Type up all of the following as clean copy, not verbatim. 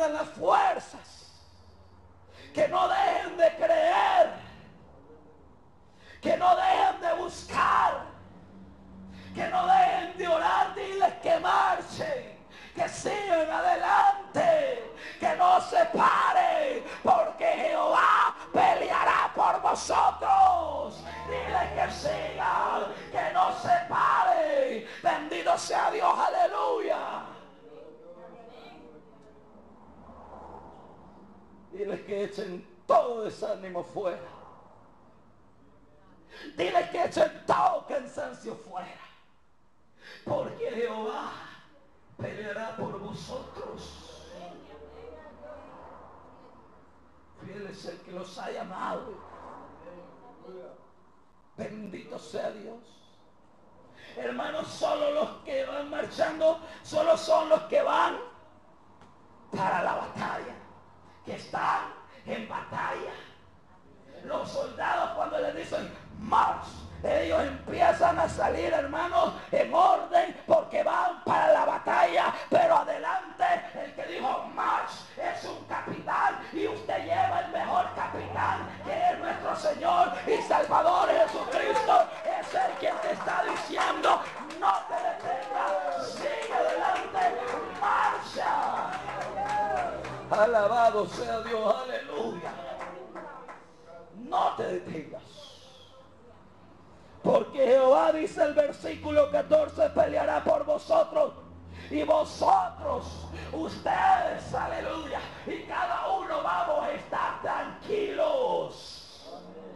pierdan las fuerzas, que no dejen de creer, que no dejen de buscar, que no dejen de orar. Diles que marchen, que sigan adelante, que no se paren, porque Jehová peleará por vosotros. Dile que sigan, que no se paren. Bendito sea Dios, aleluya. Dile que echen todo desánimo fuera. Dile que echen todo cansancio fuera, porque Jehová peleará por vosotros. Fiel es el que los ha llamado. Bendito sea Dios. Hermanos, solo los que van marchando, solo son los que van para la batalla, que están en batalla. Los soldados, cuando les dicen march, ellos empiezan a salir, hermanos, en orden, porque van para la batalla. Pero adelante, el que dijo march es un capitán, y usted lleva el mejor capitán, que es nuestro Señor y Salvador Jesucristo. Es el quien te está diciendo: no te detengas, sigue adelante, marcha. Alabado sea Dios, aleluya. No te detengas, porque Jehová, dice el versículo 14, peleará por vosotros, y vosotros, ustedes, aleluya, y cada uno vamos a estar tranquilos.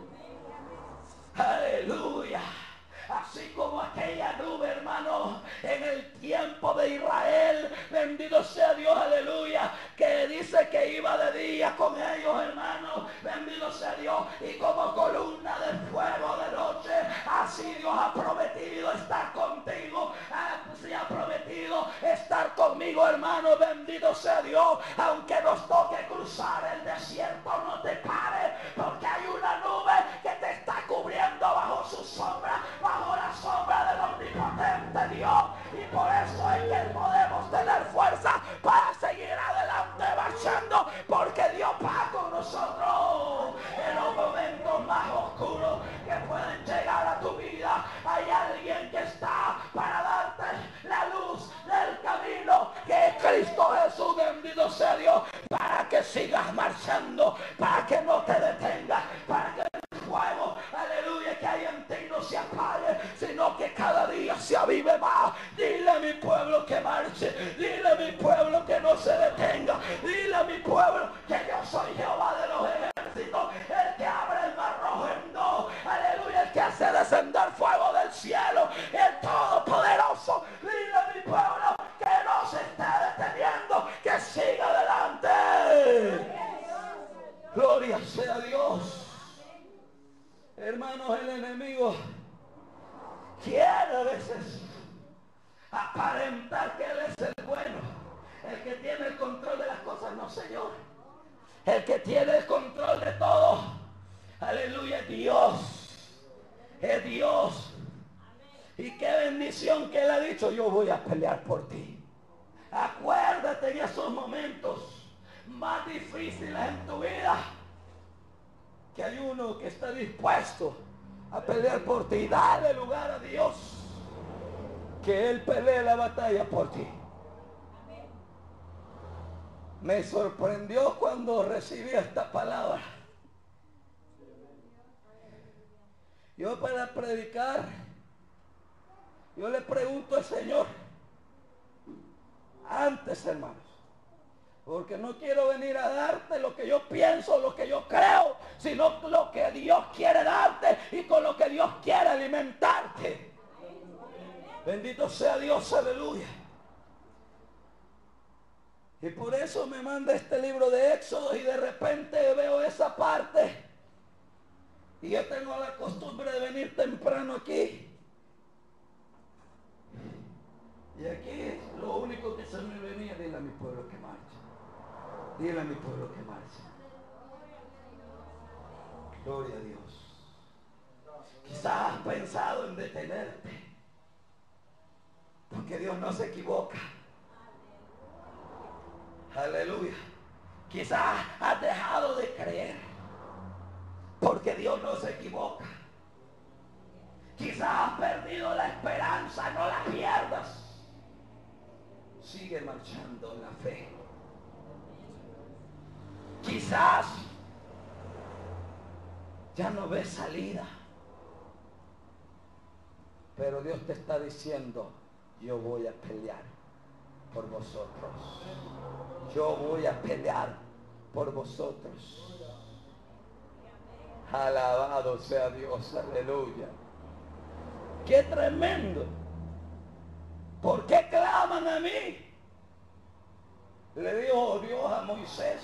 Aleluya. Así como aquella nube, hermano, en el tiempo de Israel, bendito sea Dios, aleluya, que dice que iba de día con ellos, hermano, bendito sea Dios, y como columna de fuego de noche. Así Dios ha prometido estar contigo, así ha prometido estar conmigo, hermano, bendito sea Dios. Aunque nos toque cruzar el desierto, no te pares, porque hay una nube que te está cubriendo bajo su sombra, bajo la sombra del omnipotente Dios. Y por eso es que podemos tener fuerza para seguir adelante marchando, porque Dios va con nosotros. En los momentos más oscuros que pueden llegar a tu vida, hay alguien que está para darte la luz del camino, que es Cristo Jesús, bendito sea Dios, para que sigas marchando, para que no te detengas, para que el fuego, aleluya, que hay en ti no se apague, sino que cada día se avive más. Dile a mi pueblo que marche, dile a mi pueblo que no se detenga, dile a mi pueblo que yo soy Jehová de los ejércitos, el que abre el mar rojo en dos, aleluya, el que hace descender fuego del cielo, el todopoderoso. Dile a mi pueblo que no se esté deteniendo, que siga adelante. Gloria sea a Dios. Hermanos, el enemigo quiere a veces aparentar que él es el bueno, el que tiene el control de las cosas. No, Señor, el que tiene el control de todo, aleluya, es Dios, es Dios. Y qué bendición que él ha dicho: yo voy a pelear por ti. Acuérdate en esos momentos más difíciles en tu vida, que hay uno que está dispuesto a pelear por ti. Dale lugar a Dios, que Él pelee la batalla por ti. Me sorprendió cuando recibí esta palabra. Yo, para predicar, yo le pregunto al Señor antes, hermanos, porque no quiero venir a darte lo que yo pienso, lo que yo creo, sino lo que Dios quiere darte y con lo que Dios quiere alimentarte. Bendito sea Dios, aleluya. Y por eso me manda este libro de Éxodo, y de repente veo esa parte, y yo tengo la costumbre de venir temprano aquí. Y aquí lo único que se me venía: dile a mi pueblo que marche, dile a mi pueblo que marche. Gloria a Dios. Quizás has pensado en detenerte, porque Dios no se equivoca. Aleluya. Quizás has dejado de creer, porque Dios no se equivoca. Quizás has perdido la esperanza, no la pierdas. Sigue marchando en la fe. Quizás ya no ves salida, pero Dios te está diciendo, yo voy a pelear por vosotros. Yo voy a pelear por vosotros. Alabado sea Dios, aleluya. ¡Qué tremendo! ¿Por qué claman a mí? Le dijo Dios a Moisés.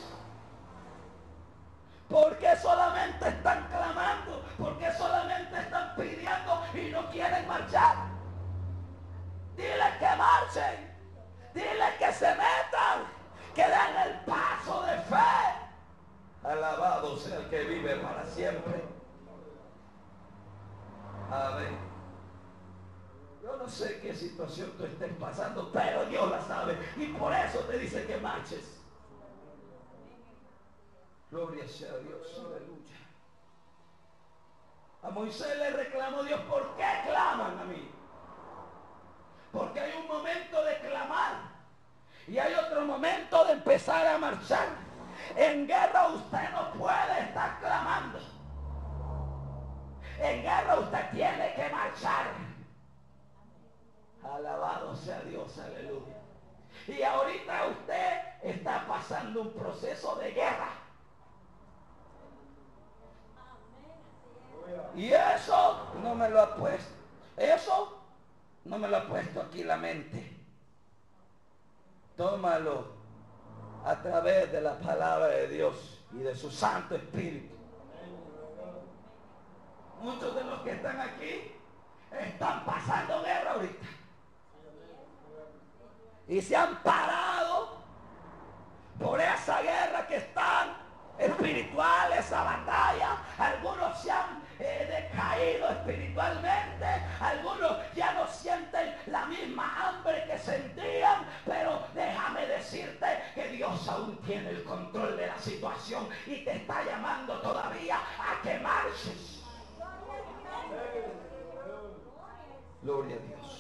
¿Por qué solamente están clamando? ¿Por qué solamente están pidiendo y no quieren marchar? Dile que marchen. Dile que se metan. Que den el paso de fe. Alabado sea el que vive para siempre. Amén. Yo no sé qué situación tú estés pasando, pero Dios la sabe. Y por eso te dice que marches. Gloria sea a Dios, aleluya. A Moisés le reclamó Dios, ¿por qué claman a mí? Porque hay un momento de clamar y hay otro momento de empezar a marchar. En guerra usted no puede estar clamando. En guerra usted tiene que marchar. Alabado sea Dios, aleluya. Y ahorita usted está pasando un proceso de guerra. Y eso no me lo ha puesto. Eso no me lo ha puesto aquí la mente. Tómalo a través de la palabra de Dios y de su Santo Espíritu. Muchos de los que están aquí están pasando guerra ahorita. Y se han parado por esa guerra que están espiritual, esa batalla. Algunos se han decaído espiritualmente, algunos ya no sienten la misma hambre que sentían, pero déjame decirte que Dios aún tiene el control de la situación y te está llamando todavía a que marches. Gloria a Dios.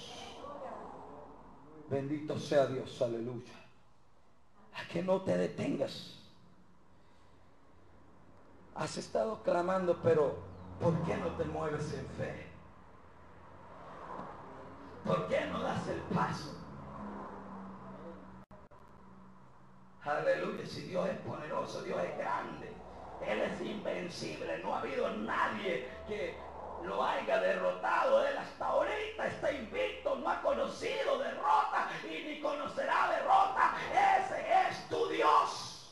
Bendito sea Dios, aleluya. A que no te detengas. Has estado clamando, pero ¿por qué no te mueves en fe? ¿Por qué no das el paso? Aleluya, si Dios es poderoso, Dios es grande, Él es invencible, no ha habido nadie que lo haya derrotado. Él hasta ahorita está invicto, no ha conocido derrota y ni conocerá derrota. Ese es tu Dios.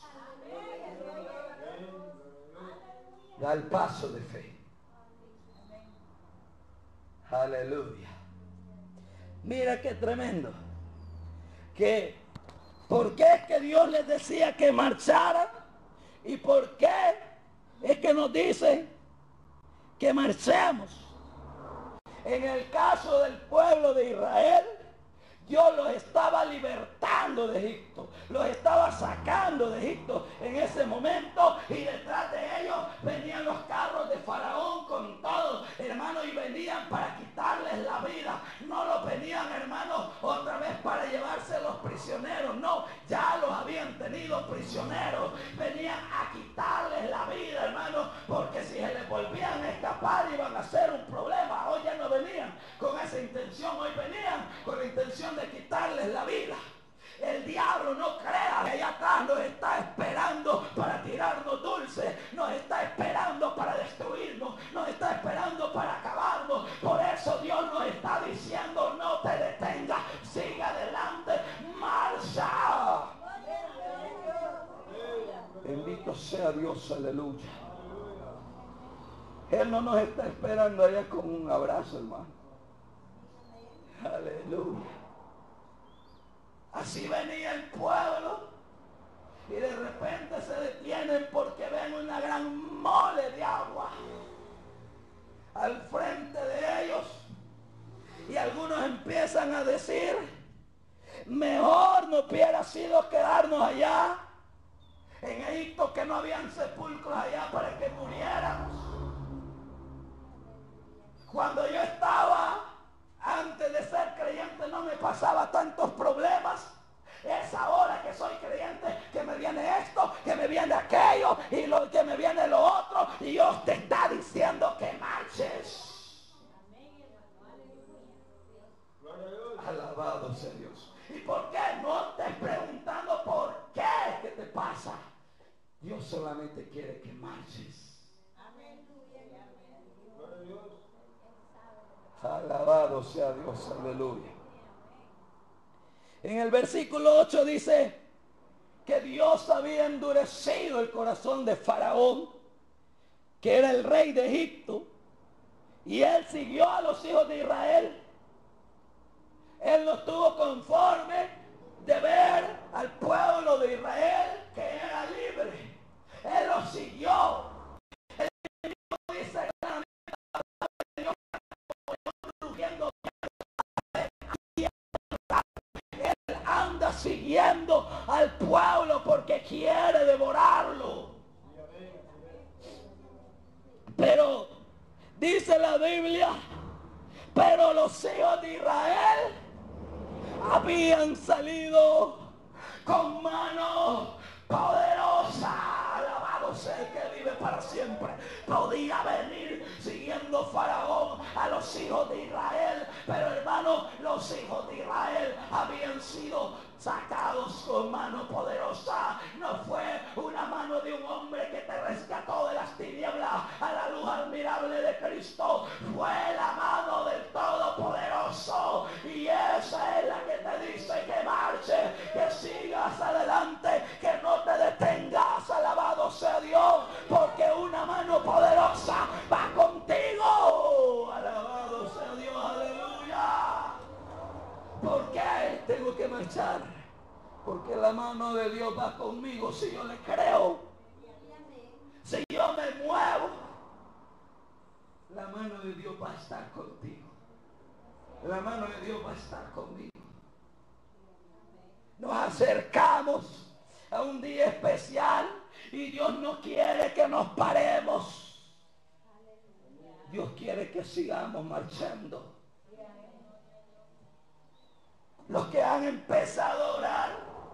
Da el paso de fe. Aleluya. Mira qué tremendo. ¿Por qué es que Dios les decía que marcharan? ¿Y por qué es que nos dice que marchemos? En el caso del pueblo de Israel, Dios los estaba libertando de Egipto, los estaba sacando de Egipto en ese momento, y detrás de ellos venían los carros de Faraón con todo, hermano, y venían para quitarles la vida. No los venían, hermano, otra vez para llevarse los prisioneros, no, ya los habían tenido prisioneros. Venían a quitarles la vida, hermano, porque si se les volvían a escapar iban a ser un problema. Hoy ya no venían con esa intención, hoy venían con la intención de quitarles la vida. El diablo, no crea que allá atrás nos está esperando para tirarnos dulces, nos está esperando para destruirnos, nos está esperando para acabarnos. Por eso Dios nos está diciendo: no te detengas, sigue adelante, marcha. Bendito sea Dios, aleluya. Él no nos está esperando allá con un abrazo, hermano. Aleluya. Así venía el pueblo y de repente se detienen porque ven una gran mole de agua al frente de ellos, y algunos empiezan a decir: mejor no hubiera sido quedarnos allá, En Egipto que no habían sepulcros allá para que muriéramos. Cuando yo estaba, antes de ser creyente, no me pasaba tantos problemas. Es ahora que soy creyente que me viene esto, que me viene aquello y lo que me viene lo otro. Y Dios te está diciendo que marches. Alabado sea Dios. ¿Y por qué? No estés preguntando por qué, qué te pasa. Dios solamente quiere que marches. Alabado sea Dios, aleluya. En el versículo 8 dice que Dios había endurecido el corazón de Faraón, que era el rey de Egipto, y él siguió a los hijos de Israel. Él no estuvo conforme de ver al pueblo de Israel que era libre. Él lo siguió. Él dice Dios rugiendo. Él anda siguiendo al pueblo porque quiere devorarlo. Pero dice la Biblia, pero los hijos de Israel habían salido con mano poderosa. Alabado sea el que vive para siempre. Podía venir siguiendo Faraón a los hijos de Israel, pero hermano, los hijos de Israel habían sido sacados con mano poderosa. No fue una mano de un hombre que te rescató de las tinieblas a la luz admirable de Cristo. Fue la mano del Todopoderoso, y esa es la que te dice que marche, que sigas adelante, que no te detengas. Alabado sea Dios, porque una mano poderosa va contigo. Alabado sea Dios, aleluya. ¿Por qué tengo que marchar? Porque la mano de Dios va conmigo si yo le creo. Si yo me muevo, la mano de Dios va a estar contigo. La mano de Dios va a estar conmigo. Nos acercamos a un día especial y Dios no quiere que nos paremos. Dios quiere que sigamos marchando. Los que han empezado a orar,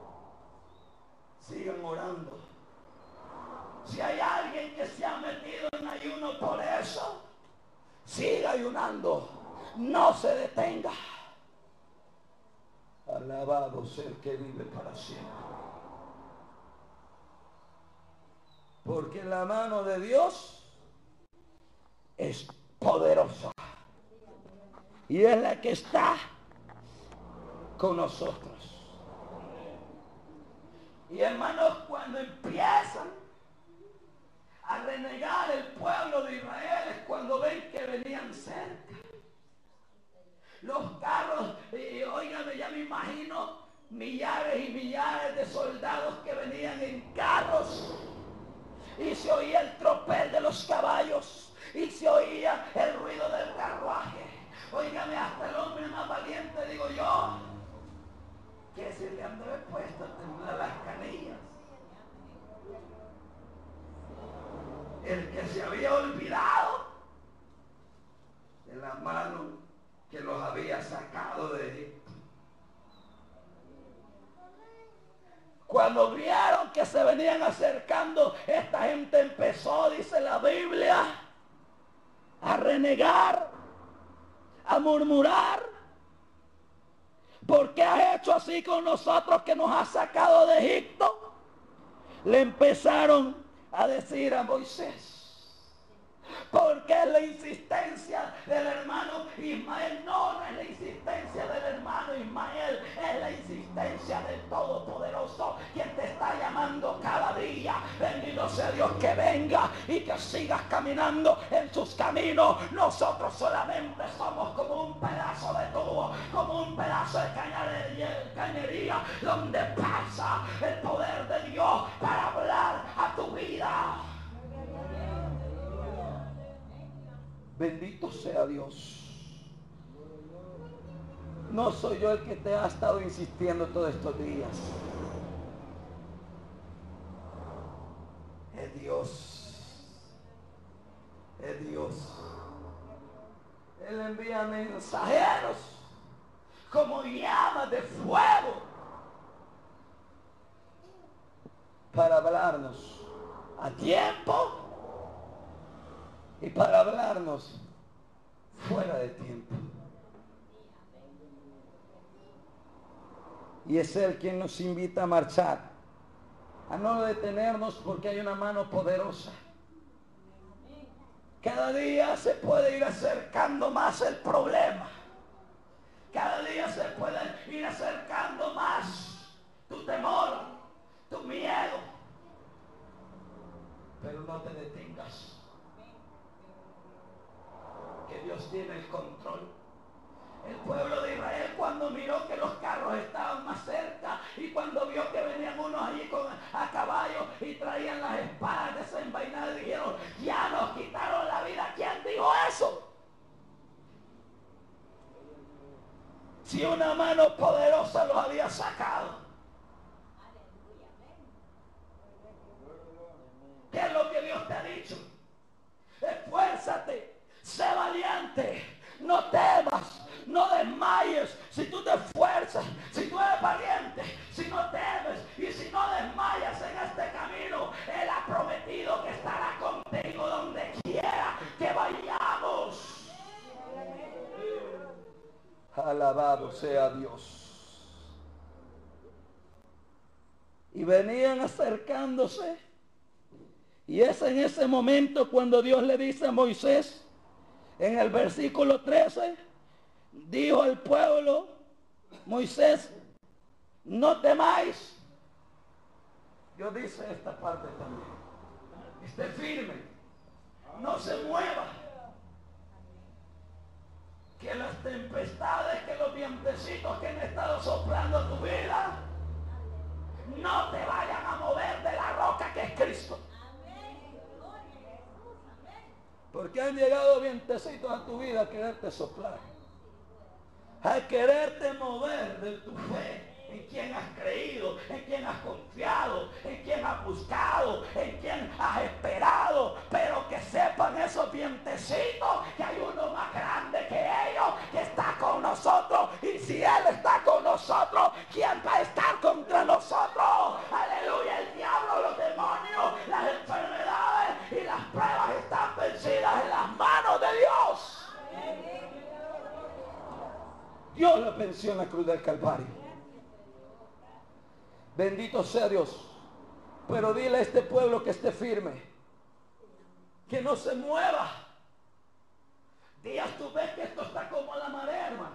sigan orando. Si hay alguien que se ha metido en ayuno por eso, siga ayunando. No se detenga. Alabado sea el que vive para siempre. Porque la mano de Dios es poderosa. Y es la que está con nosotros. Y hermanos, cuando empiezan a renegar el pueblo de Israel, es cuando ven que venían cerca. Los carros, óigame, ya me imagino millares y millares de soldados que venían en carros. Y se oía el tropel de los caballos. Y se oía el ruido del carruaje. Óigame, hasta el hombre más valiente, digo yo, que se le han de haber puesto a temblar las canillas. El que se había olvidado de la mano que los había sacado de Egipto. Cuando vieron que se venían acercando, esta gente empezó, dice la Biblia, a renegar, a murmurar. ¿Por qué has hecho así con nosotros que nos has sacado de Egipto? Le empezaron a decir a Moisés. Porque es la insistencia del hermano Ismael. No es la insistencia del hermano Ismael, es la insistencia del Todopoderoso, quien te está llamando cada día. Bendito sea Dios, que venga y que sigas caminando en sus caminos. Nosotros solamente somos como un pedazo de tubo, como un pedazo de cañería donde pasa el poder de Dios para hablar a tu vida. Bendito sea Dios. No soy yo el que te ha estado insistiendo todos estos días. Él envía mensajeros como llamas de fuego para hablarnos a tiempo y para hablarnos fuera de tiempo. Y es Él quien nos invita a marchar, a no detenernos porque hay una mano poderosa. Cada día se puede ir acercando más el problema. Cada día se puede ir acercando más tu temor, tu miedo. Pero no te detengas. Que Dios tiene el control. El pueblo de Israel, cuando miró que los carros estaban más cerca y cuando vio que venían unos allí a caballo y traían las espadas desenvainadas, dijeron: ya nos quitaron la vida. ¿Quién dijo eso? Si una mano poderosa los había sacado. ¿Qué es lo que Dios te ha dicho? Esfuérzate, sé valiente, no temas, no desmayes. Si tú te esfuerzas, si tú eres valiente, si no temes y si no desmayas en este camino, Él ha prometido que estará contigo donde quiera que vayamos. Alabado sea Dios. Y venían acercándose. Y es en ese momento cuando Dios le dice a Moisés, en el versículo 13, dijo al pueblo: Moisés, no temáis. Dios dice esta parte también: esté firme, no se mueva. Que las tempestades, que los vientecitos que han estado soplando a tu vida no te vayan a mover de la roca que es Cristo. Porque han llegado vientecitos a tu vida a quererte soplar, a quererte mover de tu fe, en quien has creído, en quien has confiado, en quien has buscado, en quien has esperado. Pero que sepan esos vientecitos que hay uno más grande que ellos, que está con nosotros. Y si Él está con nosotros, ¿quién va a estar contra nosotros? Aleluya. El diablo, los demonios, las enfermedades y las pruebas están vencidas en las manos de Dios. Dios lo venció en la cruz del Calvario. Bendito sea Dios. Pero dile a este pueblo que esté firme, que no se mueva. Días tú ves que esto está como la marea, hermano.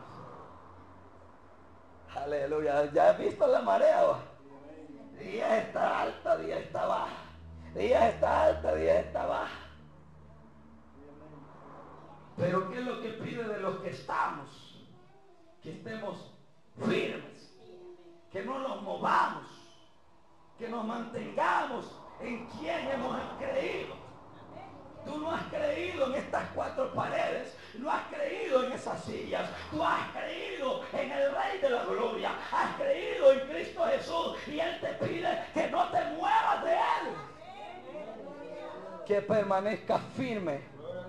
Aleluya. ¿Ya has visto la marea? Días está alta, días está baja. Días está alta, días está baja. Pero ¿qué es lo que pide de los que estamos? Que estemos firmes, que no nos movamos, que nos mantengamos en quien hemos creído. Tú no has creído en estas cuatro paredes, no has creído en esas sillas, tú has creído en el Rey de la Gloria, has creído en Cristo Jesús y Él te pide que no te muevas de Él, que permanezcas firme.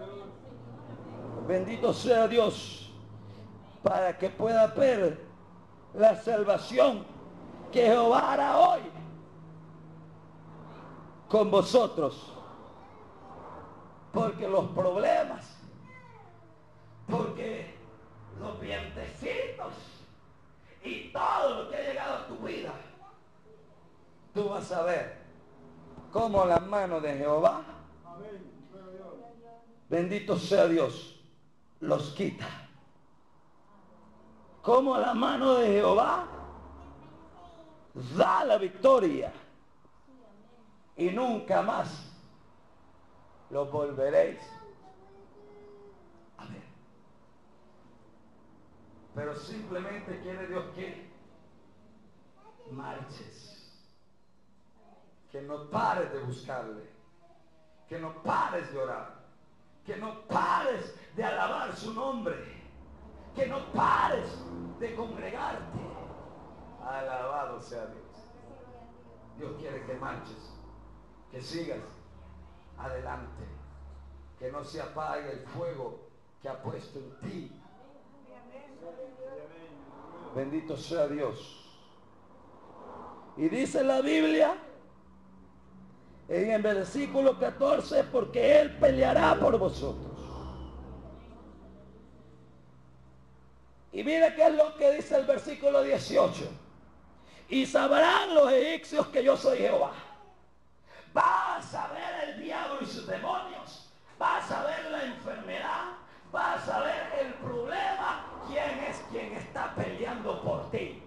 Bendito sea Dios, para que pueda ver la salvación que Jehová hará hoy con vosotros. Porque los problemas, porque los vientecitos y todo lo que ha llegado a tu vida, tú vas a ver cómo la mano de Jehová, bendito sea Dios, los quita. Cómo la mano de Jehová da la victoria y nunca más los volveréis a ver. Pero simplemente quiere Dios que marches, que no pares de buscarle, que no pares de orar, que no pares de alabar su nombre, que no pares de congregarte. Alabado sea Dios. Dios quiere que marches, que sigas adelante, que no se apague el fuego que ha puesto en ti. Bendito sea Dios. Y dice la Biblia en el versículo 14, porque Él peleará por vosotros. Y mire qué es lo que dice el versículo 18. Y sabrán los egipcios que yo soy Jehová. Va a saber el diablo y sus demonios. Va a saber la enfermedad. Va a saber el problema. ¿Quién es quien está peleando por ti?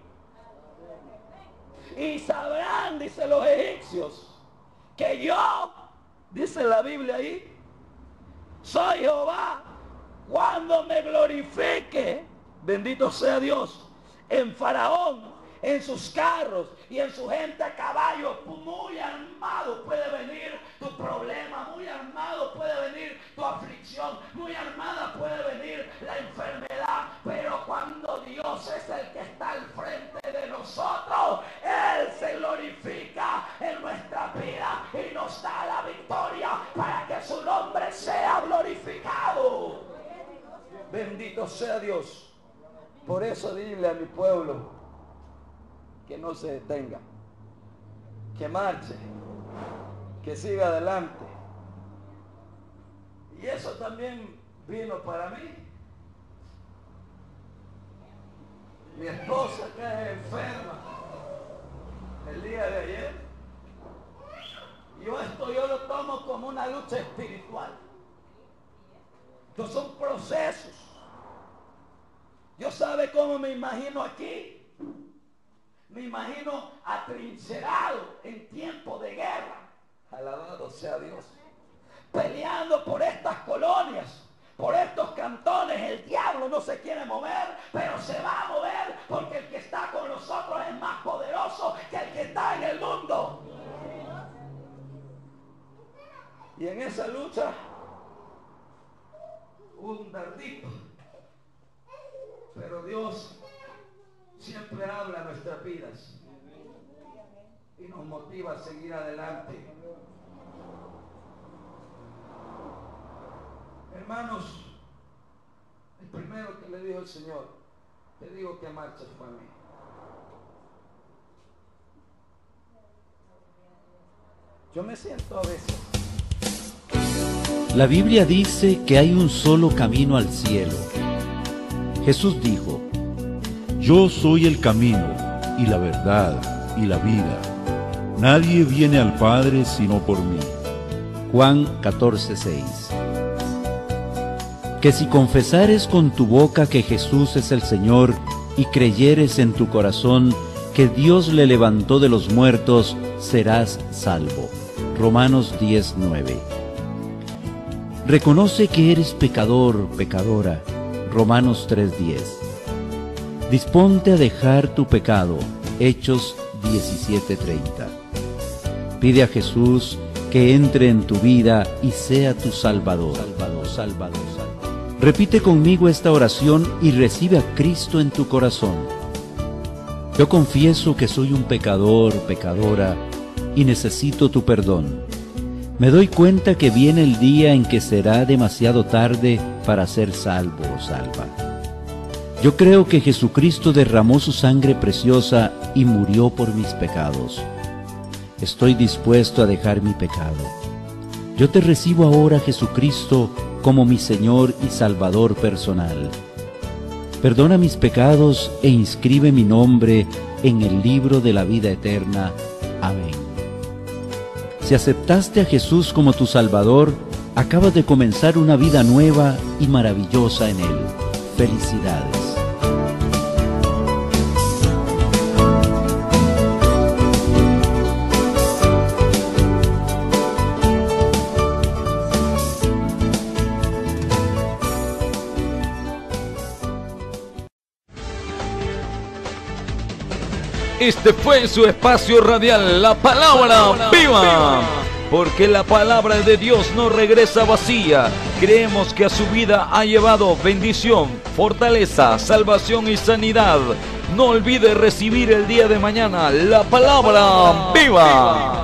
Y sabrán, dice los egipcios, que yo, dice la Biblia ahí, soy Jehová cuando me glorifique, bendito sea Dios, en Faraón, en sus carros y en su gente a caballo. Muy armado puede venir tu problema, muy armado puede venir tu aflicción, muy armada puede venir la enfermedad, pero cuando Dios es el que está al frente de nosotros, Él se glorifica en nuestra vida y nos da la victoria para que su nombre sea glorificado. Bendito sea Dios. Por eso dile a mi pueblo que no se detenga, que marche, que siga adelante. Y eso también vino para mí. Mi esposa que es enferma el día de ayer. Yo lo tomo como una lucha espiritual. Estos son procesos. Yo sabe cómo me imagino aquí. Me imagino atrincherado en tiempo de guerra. Alabado sea Dios. Peleando por estas colonias, por estos cantones. El diablo no se quiere mover, pero se va a mover porque el que está con nosotros es más poderoso que el que está en el mundo. Y en esa lucha, un dardito. Pero Dios siempre habla a nuestras vidas y nos motiva a seguir adelante. Hermanos, el primero que le dijo el Señor, te digo que marches para mí. Yo me siento a veces. La Biblia dice que hay un solo camino al cielo. Jesús dijo: yo soy el camino y la verdad y la vida. Nadie viene al Padre sino por mí. Juan 14:6. Que si confesares con tu boca que Jesús es el Señor y creyeres en tu corazón que Dios le levantó de los muertos, serás salvo. Romanos 10:9. Reconoce que eres pecador, pecadora. Romanos 3:10. Disponte a dejar tu pecado. Hechos 17:30. Pide a Jesús que entre en tu vida y sea tu Salvador. Salvador. Repite conmigo esta oración y recibe a Cristo en tu corazón. Yo confieso que soy un pecador, pecadora, y necesito tu perdón. Me doy cuenta que viene el día en que será demasiado tarde para ser salvo o salva. Yo creo que Jesucristo derramó su sangre preciosa y murió por mis pecados. Estoy dispuesto a dejar mi pecado. Yo te recibo ahora, Jesucristo, como mi Señor y Salvador personal. Perdona mis pecados e inscribe mi nombre en el libro de la vida eterna. Amén. Si aceptaste a Jesús como tu Salvador, acabas de comenzar una vida nueva y maravillosa en Él. Felicidades. Este fue su espacio radial, La Palabra Viva. Porque la palabra de Dios no regresa vacía. Creemos que a su vida ha llevado bendición, fortaleza, salvación y sanidad. No olvide recibir el día de mañana La Palabra Viva.